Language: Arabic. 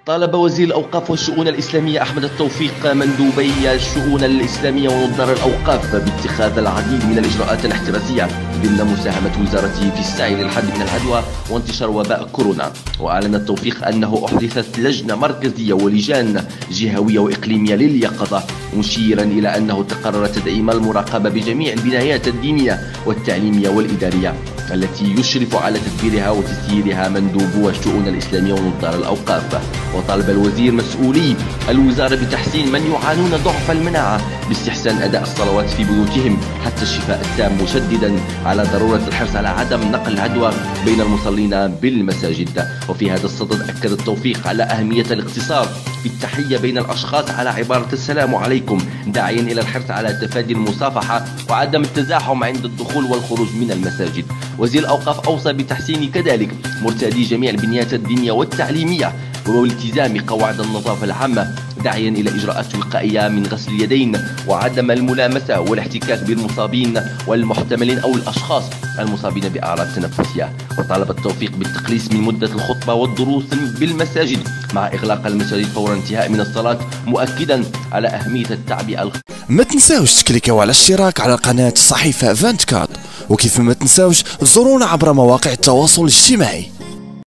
طالب وزير الأوقاف والشؤون الإسلامية أحمد التوفيق مندوبي الشؤون الإسلامية ونظار الأوقاف باتخاذ العديد من الإجراءات الاحترازية ضمن مساهمة وزارته في السعي للحد من العدوى وانتشار وباء كورونا. وأعلن التوفيق أنه أحدثت لجنة مركزية ولجان جهوية وإقليمية لليقظة، مشيرا إلى أنه تقرر تدعيم المراقبة بجميع البنايات الدينية والتعليمية والإدارية التي يشرف على تدبيرها وتسييرها مندوبو الشؤون الإسلامية ونظار الأوقاف. وطالب الوزير مسؤولي الوزارة بتحسين من يعانون ضعف المناعة باستحسان أداء الصلوات في بيوتهم حتى الشفاء التام، مشددا على ضرورة الحرص على عدم نقل العدوى بين المصلين بالمساجد. وفي هذا الصدد أكد التوفيق على أهمية الاقتصار في التحية بين الأشخاص على عبارة السلام عليكم، داعيا إلى الحرص على تفادي المصافحة وعدم التزاحم عند الدخول والخروج من المساجد. وزير الأوقاف أوصى بتحسين كذلك مرتادي جميع البنيات الدينية والتعليمية والالتزام قواعد النظافة العامة، داعيا إلى إجراءات وقائية من غسل اليدين وعدم الملامسة والاحتكاك بالمصابين والمحتملين أو الأشخاص المصابين بأعراض تنفسية. وطالب التوفيق بالتقليص من مدة الخطبة والدروس بالمساجد مع إغلاق المساجد فور انتهاء من الصلاة، مؤكدا على أهمية التعبئة. ما تنساوش تكليكاو على الاشتراك على قناة صحيفة 24، وكيف ما تنساوش زورونا عبر مواقع التواصل الاجتماعي.